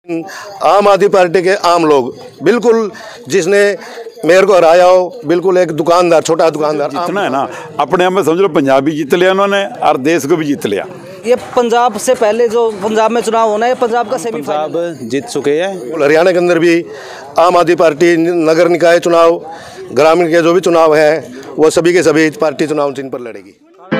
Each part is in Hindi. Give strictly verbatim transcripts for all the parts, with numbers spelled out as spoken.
आम आदमी पार्टी के आम लोग, बिल्कुल जिसने मेयर को हराया हो, बिल्कुल एक दुकानदार, छोटा दुकानदार जितना है ना, अपने आप में समझ लो पंजाब भी जीत लिया उन्होंने और देश को भी जीत लिया। ये पंजाब से पहले जो पंजाब में चुनाव होना है, पंजाब का सेमीफाइनल पंजाब जीत चुके हैं। हरियाणा के अंदर भी आम आदमी पार्टी नगर निकाय चुनाव, ग्रामीण के जो भी चुनाव है वो सभी के सभी पार्टी चुनाव चिन्ह पर लड़ेगी।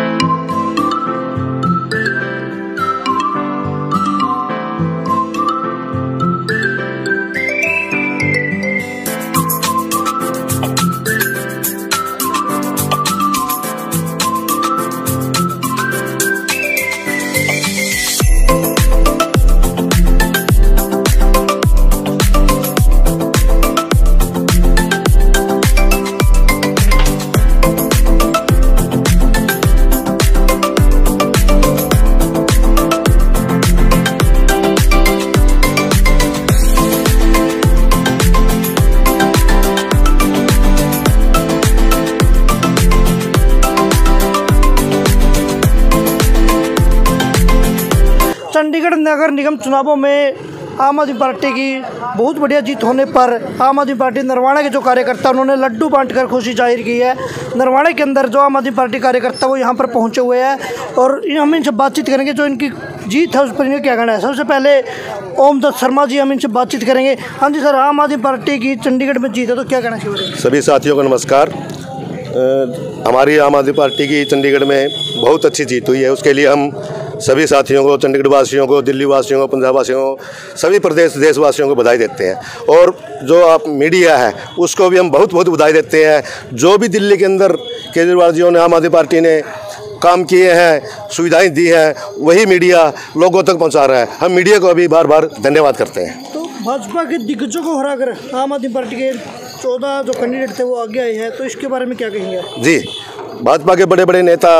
चंडीगढ़ नगर निगम चुनावों में आम आदमी पार्टी की बहुत बढ़िया जीत होने पर आम आदमी पार्टी नरवाड़ा के जो कार्यकर्ता उन्होंने लड्डू बांटकर खुशी जाहिर की है। नरवाड़ा के अंदर जो आम आदमी पार्टी कार्यकर्ता वो यहाँ पर पहुँचे हुए हैं और हम इनसे बातचीत करेंगे जो इनकी जीत है उस पर इन्हें क्या कहना है। सबसे पहले ओम दत्त शर्मा जी, हम इनसे बातचीत करेंगे। हाँ जी सर, आम आदमी पार्टी की चंडीगढ़ में जीत है तो क्या कहना चाहिए? सभी साथियों को नमस्कार। हमारी आम आदमी पार्टी की चंडीगढ़ में बहुत अच्छी जीत हुई है, उसके लिए हम सभी साथियों को, चंडीगढ़ वासियों को, दिल्ली वासियों को, पंजाब वासियों को, सभी प्रदेश देशवासियों को बधाई देते हैं। और जो आप मीडिया है उसको भी हम बहुत बहुत बधाई देते हैं। जो भी दिल्ली के अंदर केजरीवाल जी ने, आम आदमी पार्टी ने काम किए हैं, सुविधाएं दी हैं, वही मीडिया लोगों तक पहुंचा रहा है। हम मीडिया को भी बार बार धन्यवाद करते हैं। तो भाजपा के दिग्गजों को हराकर आम आदमी पार्टी के चौदह जो कैंडिडेट थे वो आगे आए हैं, तो इसके बारे में क्या कहेंगे? जी, भाजपा के बड़े बड़े नेता,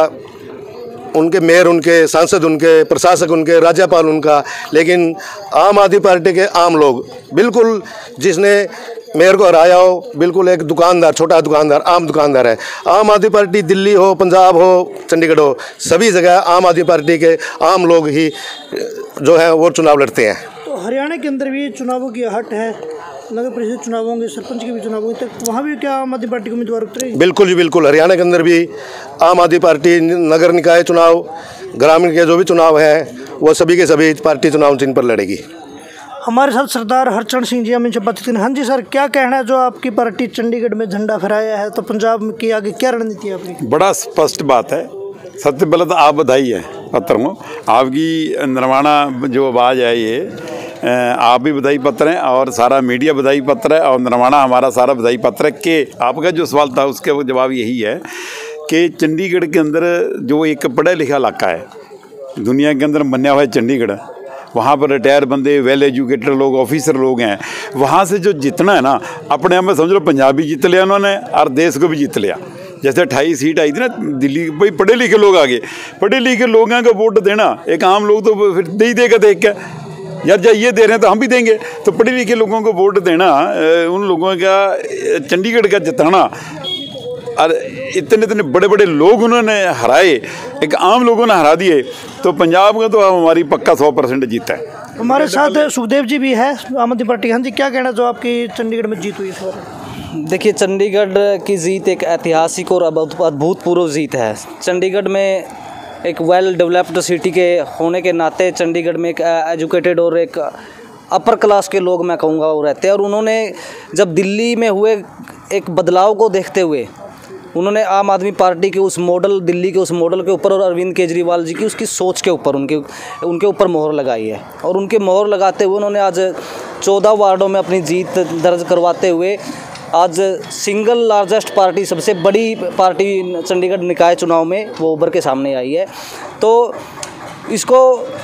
उनके मेयर, उनके सांसद, उनके प्रशासक, उनके राज्यपाल उनका, लेकिन आम आदमी पार्टी के आम लोग, बिल्कुल जिसने मेयर को हराया हो, बिल्कुल एक दुकानदार, छोटा दुकानदार, आम दुकानदार है। आम आदमी पार्टी दिल्ली हो, पंजाब हो, चंडीगढ़ हो, सभी जगह आम आदमी पार्टी के आम लोग ही जो है वो चुनाव लड़ते हैं। तो हरियाणा के अंदर भी चुनावों की हट है, नगर परिषद चुनाव होंगे, सरपंच के भी चुनाव होंगे, तो वहाँ भी क्या आम आदमी पार्टी के उम्मीदवार उतरे? बिल्कुल जी, बिल्कुल। हरियाणा के अंदर भी आम आदमी पार्टी नगर निकाय चुनाव, ग्रामीण के जो भी चुनाव है वो सभी के सभी पार्टी चुनाव चिन्ह पर लड़ेगी। हमारे साथ सरदार हरचरण सिंह जी, हम इनसे बातचीत करें। हाँ जी सर, क्या कहना है, जो आपकी पार्टी चंडीगढ़ में झंडा फहराया है, तो पंजाब की आगे क्या रणनीति है आपकी? बड़ा स्पष्ट बात है। सबसे पहले तो आप बधाई है पत्र में, आपकी नरवाड़ा जो आवाज़ आई है, आप भी बधाई पत्र हैं और सारा मीडिया बधाई पत्र है और नरवाड़ा हमारा सारा बधाई पत्र है। कि आपका जो सवाल था उसके जवाब यही है कि चंडीगढ़ के अंदर जो एक पढ़ा लिखा इलाका है, दुनिया के अंदर मन्या हुआ है चंडीगढ़, वहाँ पर रिटायर बंदे, वेल एजुकेटेड लोग, ऑफिसर लोग हैं, वहाँ से जो जितना है ना, अपने आप में समझ लो पंजाब भी जीत लिया उन्होंने और देश को भी जीत लिया। जैसे अट्ठाईस सीट आई थी ना दिल्ली, भाई पढ़े लिखे लोग आगे, पढ़े लिखे लोगों का वोट देना, एक आम लोग तो फिर दे ही देगा देख के, यार जब ये दे रहे हैं तो हम भी देंगे। तो पढ़े लिखे लोगों को वोट देना, उन लोगों का चंडीगढ़ का जिताना, और इतने इतने बड़े बड़े लोग उन्होंने हराए, एक आम लोगों ने हरा दिए, तो पंजाब का तो हमारी पक्का सौ परसेंट जीता है। हमारे साथ सुखदेव जी भी है, आम आदमी पार्टी। हाँ जी, क्या कहना जो आपकी चंडीगढ़ में जीत हुई इस बार? देखिए, चंडीगढ़ की जीत एक ऐतिहासिक और अभूतपूर्व जीत है। चंडीगढ़ में एक वेल डेवलप्ड सिटी के होने के नाते चंडीगढ़ में एक एजुकेटेड और एक अपर क्लास के लोग, मैं कहूँगा, वो रहते हैं। और उन्होंने जब दिल्ली में हुए एक बदलाव को देखते हुए उन्होंने आम आदमी पार्टी के उस मॉडल, दिल्ली के उस मॉडल के ऊपर और अरविंद केजरीवाल जी की उसकी सोच के ऊपर उनके उनके ऊपर मोहर लगाई है। और उनके मोहर लगाते हुए उन्होंने आज चौदह वार्डों में अपनी जीत दर्ज करवाते हुए आज सिंगल लार्जेस्ट पार्टी, सबसे बड़ी पार्टी चंडीगढ़ निकाय चुनाव में वो उभर के सामने आई है। तो इसको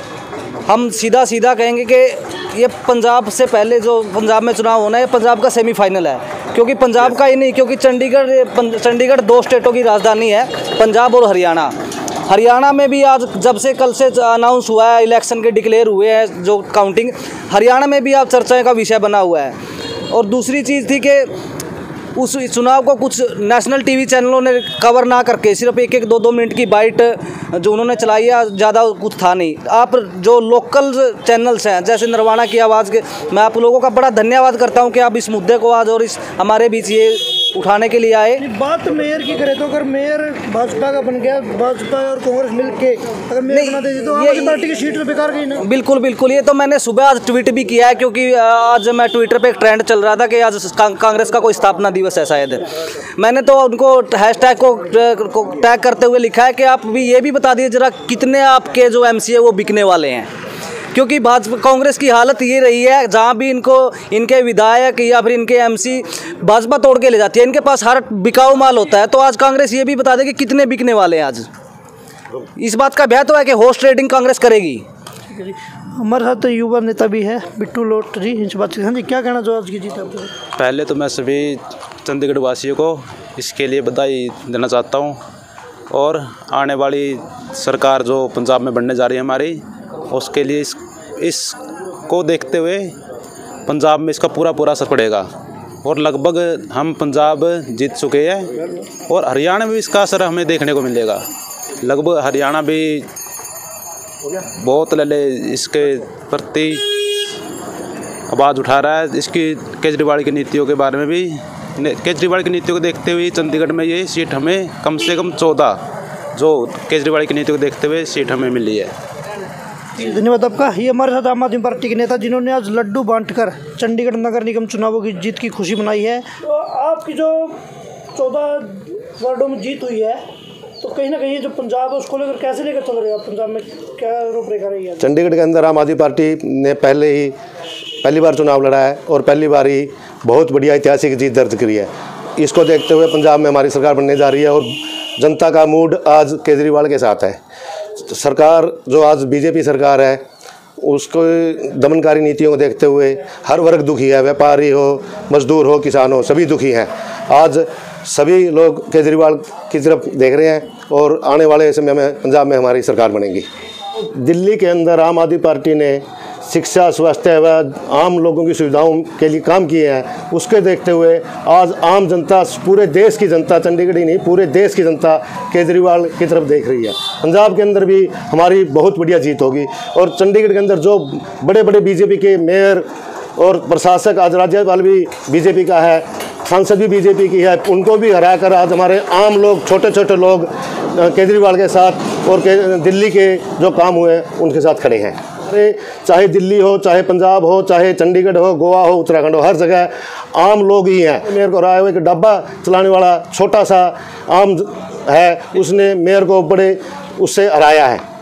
हम सीधा सीधा कहेंगे कि ये पंजाब से पहले जो पंजाब में चुनाव होना है, पंजाब का सेमीफाइनल है। क्योंकि पंजाब का ही नहीं, क्योंकि चंडीगढ़ चंडीगढ़ दो स्टेटों की राजधानी है, पंजाब और हरियाणा। हरियाणा में भी आज जब से कल से अनाउंस हुआ है, इलेक्शन के डिक्लेयर हुए हैं जो काउंटिंग, हरियाणा में भी आज चर्चा का विषय बना हुआ है। और दूसरी चीज़ थी कि उस चुनाव को कुछ नेशनल टीवी चैनलों ने कवर ना करके सिर्फ एक एक दो दो मिनट की बाइट जो उन्होंने चलाई है, ज़्यादा कुछ था नहीं। आप जो लोकल चैनल्स हैं जैसे नरवाना की आवाज़ के, मैं आप लोगों का बड़ा धन्यवाद करता हूं कि आप इस मुद्दे को आज और इस हमारे बीच ये उठाने के लिए आए। बात मेयर की करें तो अगर मेयर भाजपा का बन गया, भाजपा और कांग्रेस मिलके अगर मेयर बना देती तो आम आदमी पार्टी की सीट तो बेकार गई ना। बिल्कुल बिल्कुल, ये तो मैंने सुबह आज ट्वीट भी किया है, क्योंकि आज मैं ट्विटर पे एक ट्रेंड चल रहा था कि आज कांग्रेस का कोई स्थापना दिवस है शायद। मैंने तो उनको हैशटैग को, को टैग करते हुए लिखा है कि आप भी ये भी बता दीजिए जरा कितने आपके जो एमसीए वो बिकने वाले हैं, क्योंकि भाजपा कांग्रेस की हालत ये रही है जहाँ भी इनको इनके विधायक या फिर इनके एमसी भाजपा तोड़ के ले जाती है, इनके पास हर बिकाऊ माल होता है। तो आज कांग्रेस ये भी बता दे कि कितने बिकने वाले हैं आज। इस बात का भय तो है कि हॉर्स ट्रेडिंग कांग्रेस करेगी। हमारे साथ युवा नेता भी है बिट्टू लोटरी, इनसे बात हाँ जी, क्या कहना चाहो आज की जीत आपको? पहले तो मैं सभी चंडीगढ़ वासियों को इसके लिए बधाई देना चाहता हूँ, और आने वाली सरकार जो पंजाब में बनने जा रही है हमारी, उसके लिए इस इसको देखते हुए पंजाब में इसका पूरा पूरा असर पड़ेगा, और लगभग हम पंजाब जीत चुके हैं और हरियाणा में भी इसका असर हमें देखने को मिलेगा। लगभग हरियाणा भी बहुत लले इसके प्रति आवाज़ उठा रहा है। इसकी केजरीवाल की नीतियों के बारे में भी, केजरीवाल की नीतियों को देखते हुए चंडीगढ़ में ये सीट हमें कम से कम चौदह जो केजरीवाल की नीतियों को देखते हुए सीट हमें मिली है। धन्यवाद आपका। ये हमारे साथ आम आदमी पार्टी के नेता जिन्होंने आज लड्डू बांटकर चंडीगढ़ नगर निगम चुनावों की जीत की खुशी मनाई है। तो आपकी जो चौदह वार्डों में जीत हुई है, तो कहीं ना कहीं जो पंजाब है उसको लेकर कैसे लेकर चल रहे हो आप? पंजाब में क्या रूपरेखा रही है? चंडीगढ़ के अंदर आम आदमी पार्टी ने पहले ही पहली बार चुनाव लड़ा है और पहली बार ही बहुत बढ़िया ऐतिहासिक जीत दर्ज करी है। इसको देखते हुए पंजाब में हमारी सरकार बनने जा रही है और जनता का मूड आज केजरीवाल के साथ है। सरकार जो आज बीजेपी सरकार है उसको दमनकारी नीतियों को देखते हुए हर वर्ग दुखी है, व्यापारी हो, मजदूर हो, किसान हो, सभी दुखी हैं। आज सभी लोग केजरीवाल की तरफ देख रहे हैं और आने वाले समय में पंजाब में हमारी सरकार बनेगी। दिल्ली के अंदर आम आदमी पार्टी ने शिक्षा, स्वास्थ्य व आम लोगों की सुविधाओं के लिए काम किए हैं। उसके देखते हुए आज आम जनता, पूरे देश की जनता, चंडीगढ़ ही नहीं पूरे देश की जनता केजरीवाल की तरफ देख रही है। पंजाब के अंदर भी हमारी बहुत बढ़िया जीत होगी और चंडीगढ़ के अंदर जो बड़े बड़े बीजेपी के मेयर और प्रशासक, आज राज्यपाल भी बीजेपी का है, सांसद भी बीजेपी की है, उनको भी हरा कर आज हमारे आम लोग, छोटे छोटे लोग केजरीवाल के साथ और के दिल्ली के जो काम हुए उनके साथ खड़े हैं। चाहे दिल्ली हो, चाहे पंजाब हो, चाहे चंडीगढ़ हो, गोवा हो, उत्तराखंड हो, हर जगह आम लोग ही हैं। मेयर को राय हुआ कि डब्बा चलाने वाला छोटा सा आम है, उसने मेयर को बड़े उससे हराया है।